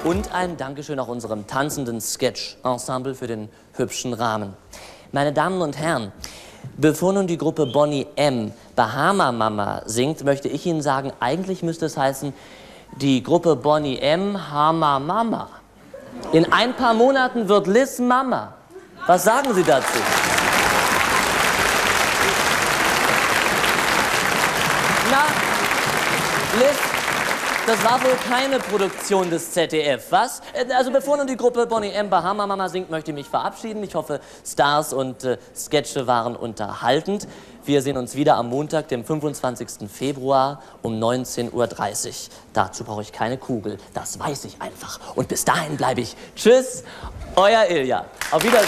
Und ein Dankeschön auch unserem tanzenden Sketch-Ensemble für den hübschen Rahmen. Meine Damen und Herren, bevor nun die Gruppe Boney M. Bahama Mama singt, möchte ich Ihnen sagen, eigentlich müsste es heißen, die Gruppe Boney M. Hama Mama. In ein paar Monaten wird Liz Mama. Was sagen Sie dazu? Na, Liz, das war wohl keine Produktion des ZDF, was? Also bevor nun die Gruppe Boney M. Bahama Mama singt, möchte ich mich verabschieden. Ich hoffe, Stars und Sketche waren unterhaltend. Wir sehen uns wieder am Montag, dem 25. Februar um 19:30 Uhr. Dazu brauche ich keine Kugel, das weiß ich einfach. Und bis dahin bleibe ich. Tschüss, euer Ilja. Auf Wiedersehen.